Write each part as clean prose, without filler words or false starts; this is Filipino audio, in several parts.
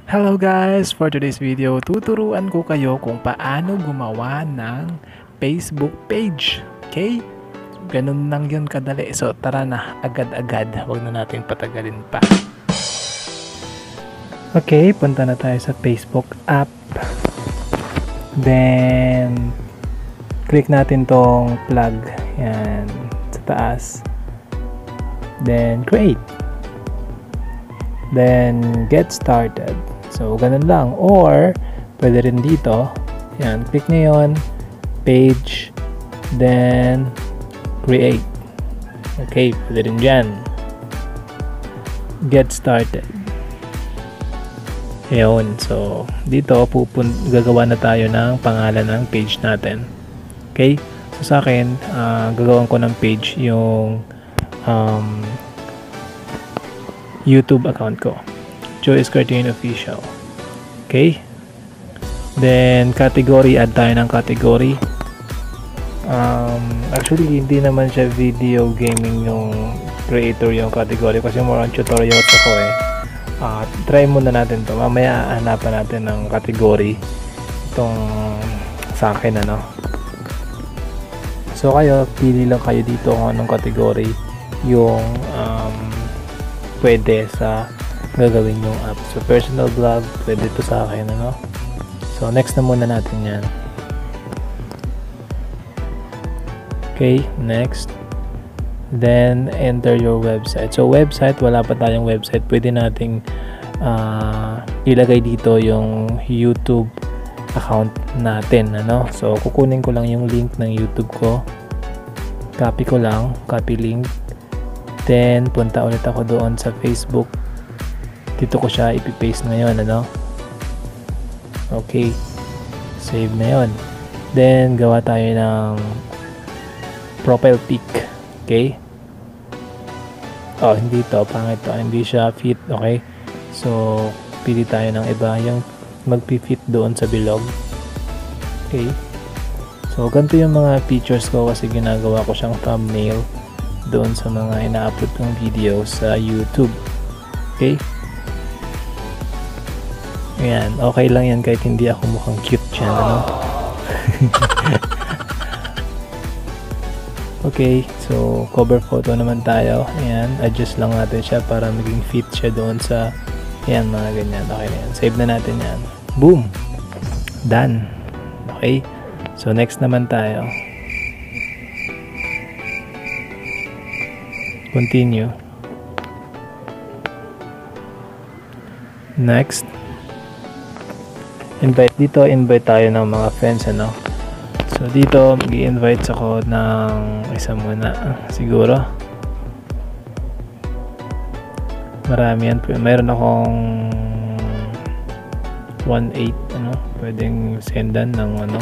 Hello guys! For today's video, tuturuan ko kayo kung paano gumawa ng Facebook page. Okay? Ganun lang yun kadali. So tara na, agad-agad. Huwag na natin patagalin pa. Okay, punta na tayo sa Facebook app. Then, click natin tong plug. Yan, sa taas. Then, create. Then, get started. So, ganun lang. Or, pwede rin dito. Yan, click nyo yun. Page. Then, create. Okay, pwede rin dyan. Get started. Ayun. So, dito, gagawa na tayo ng pangalan ng page natin. Okay? So, sa akin, gagawan ko ng page yung YouTube account ko. Joyce Cartino Official. Okay? Then, category. Add tayo ng category. Actually, hindi naman siya video gaming yung creator yung category kasi more on tutorials ako eh. Try muna natin to. Mamaya hanapan natin ng category. Itong sa akin ano. So, kayo, pili lang kayo dito kung anong category yung pwede sa gagawin yung app. So, personal blog, pwede ito sa akin, ano? So, next na muna natin yan. Okay, next. Then, enter your website. So, website, wala pa tayong website. Pwede nating ilagay dito yung YouTube account natin, ano? So, kukunin ko lang yung link ng YouTube ko. Copy ko lang, copy link. Then, punta ulit ako doon sa Facebook. Dito ko siya ipipaste ngayon, ano? Okay. Save na yon. Then, gawa tayo ng profile pic. Okay? Oh, hindi to. Pangit to. Hindi siya fit. Okay? So, pili tayo ng iba. Yung magpi-fit doon sa bilog. Okay? So, ganito yung mga features ko kasi ginagawa ko siyang thumbnail doon sa mga ina-upload kong video sa YouTube. Okay? Ayan, okay lang yan kahit hindi ako mukhang cute dyan, ano? Okay, so cover photo naman tayo. Ayan, adjust lang natin siya para maging fit siya doon sa ayan, mga ganyan. Okay na yan. Save na natin yan. Boom! Done. Okay? So, next naman tayo. Continue. Next. Invite tayo ng mga friends, ano? So, dito, mag-i-invite ako ng isa muna. Siguro. Marami yan. Mayroon akong 1.8, ano? Pwedeng sendan ng, ano?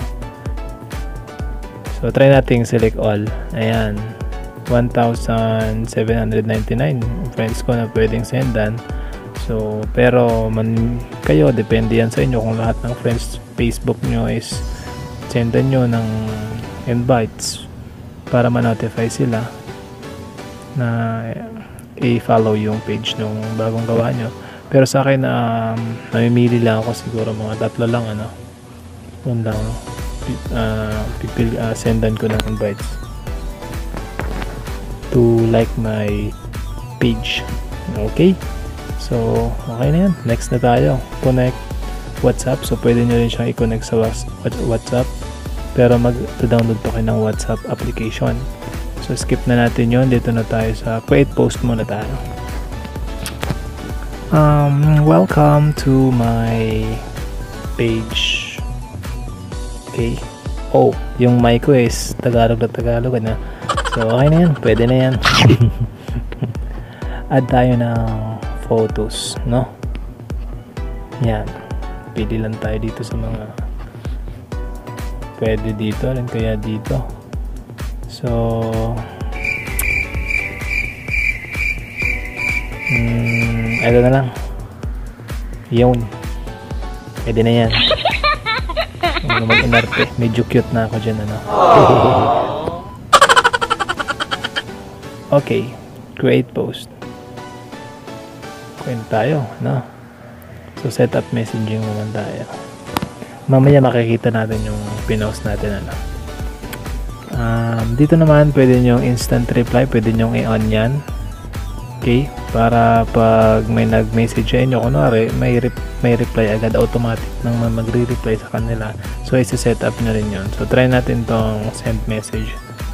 So, try natin select all. Ayan. 1,799 friends ko na pwedeng sendan. So, pero kayo, depende yan sa inyo kung lahat ng friends Facebook nyo is sendan nyo ng invites para ma-notify sila na i-follow yung page nung bagong gawa nyo. Pero sa akin, namimili lang ako siguro mga 3 lang, ano. Yun lang, sendan ko ng invites to like my page. Okay? So, okay na yan. Next na tayo. Connect WhatsApp. So, pwede nyo rin siyang i-connect sa WhatsApp. Pero mag-download pa kayo ng WhatsApp application. So, skip na natin yon. Dito na tayo sa create post muna tayo. Welcome to my page. Okay. Oh, yung mic ko is Tagalog na Tagalog na. So, okay na yan. Pwede na yan. Add tayo ng photos, no? Yan. Pili lang tayo dito sa mga pwede dito. Alin kaya dito? So, ito na lang. Yun. Pwede na yan. Mag-inarte. Medyo cute na ako dyan, ano? Okay. Create post. Kwento tayo, no? So setup messaging naman tayo. Mamaya makikita natin yung pinost natin ano. Dito naman pwede nyo instant reply, pwede nyo i-on yan. Okay, para pag may nag-message sa inyo, kunwari may reply agad, automatic nang magre-reply sa kanila. So isa-set up nyo rin yun. So try natin tong send message.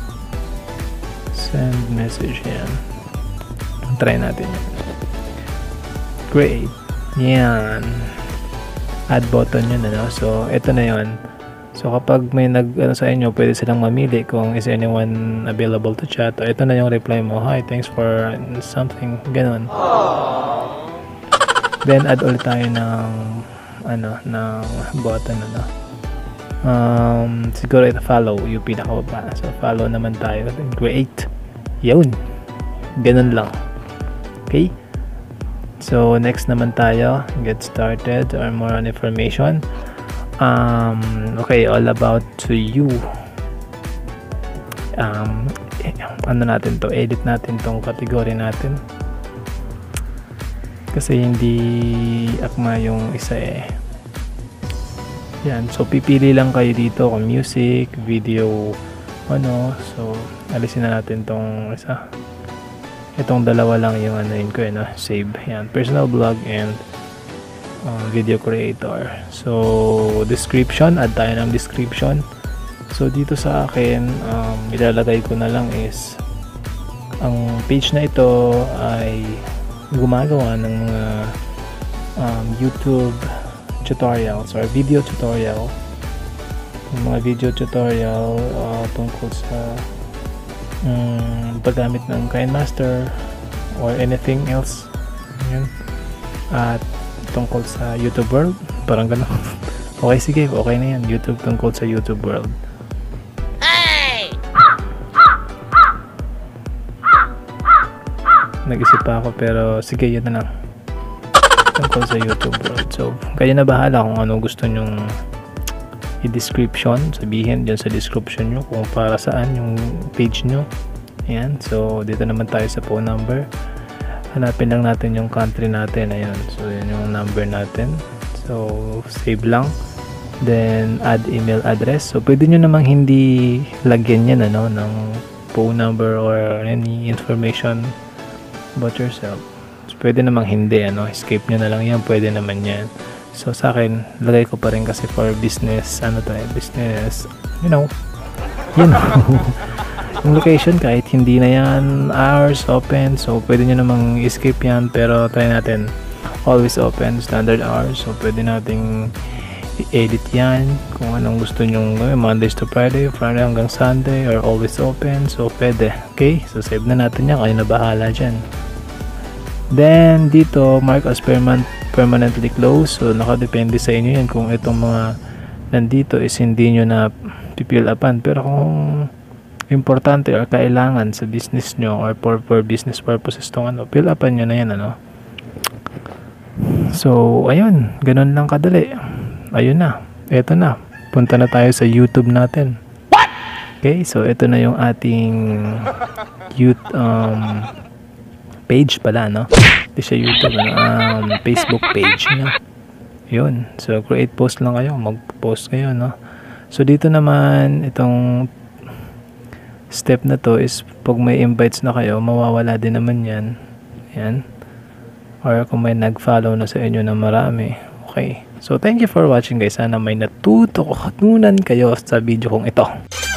Send message yan. Try natin yan. Great. Yan. Add button yun ano. So ito na yun. So kapag may sa inyo, pwede silang mamili kung is anyone available to chat. O ito na yung reply mo. Hi, thanks for something. Ganon. Then add ulit tayo ng ng button siguro ito follow yung pinakababa. So follow naman tayo. Then create. Yun. Ganon lang. Okay. So next naman tayo, get started or more on information. Okay, all about to you. Ano natin to? Edit natin tong category natin. Kasi hindi akma yung isa eh. Yan, so pipili lang kayo dito kung music, video, ano. So alisin na natin tong isa. Itong dalawa lang yung ano yun ko eh, no? Save. Yan, personal blog and video creator. So description, add tayo ng description. So dito sa akin, ilalagay ko na lang is ang page na ito ay gumagawa ng mga YouTube tutorials or video tutorial. Mga video tutorial tungkol sa paggamit ng KineMaster or anything else. Yun. At tungkol sa YouTube World, parang gano'n. Okay, sige, okay na yan. YouTube tungkol sa YouTube World. Hey! Nag-isip pa ako pero sige, yun na lang. Tungkol sa YouTube World. So, kayo na bahala kung ano gusto nyong i-description, sabihin dyan sa description nyo kung para saan yung page nyo. Ayan, so dito naman tayo sa phone number. Hanapin lang natin yung country natin. Ayan, so yun yung number natin. So save lang, then add email address. So pwede nyo namang hindi lagyan yan ano, ng phone number or any information about yourself. So pwede namang hindi ano, escape nyo na lang yan, pwede naman yan. So sa akin, lagay ko pa rin kasi for business, ano to eh, business, you know. Yung location, kahit hindi na yan hours open, so pwede nyo namang escape yan, pero try natin always open, standard hours. So pwede nating i-edit yan kung anong gusto nyong gawin, Mondays to Friday, Friday hanggang Sunday, or always open. So pwede. Okay, so save na natin yan, kayo na bahala dyan. Then dito, mark as permanently closed. So nakadepende sa inyo yan kung itong mga nandito is hindi nyo na pipil upan. Pero kung importante or kailangan sa business nyo or for business purposes tong ano, fill upan nyo na yan ano. So ayun, ganun lang kadali. Ayun na, eto na, punta na tayo sa YouTube natin. Okay, so ito na yung ating page pala no. Hindi siya YouTube ano, Facebook page no. Yun, so create post lang kayo, mag-post kayo no. So dito naman itong step na to is pag may invites na kayo, mawawala din naman yan. Yan. Or kung may nag-follow na sa inyo na marami. Okay. So thank you for watching guys. Sana may natutunan kayo sa video kong ito.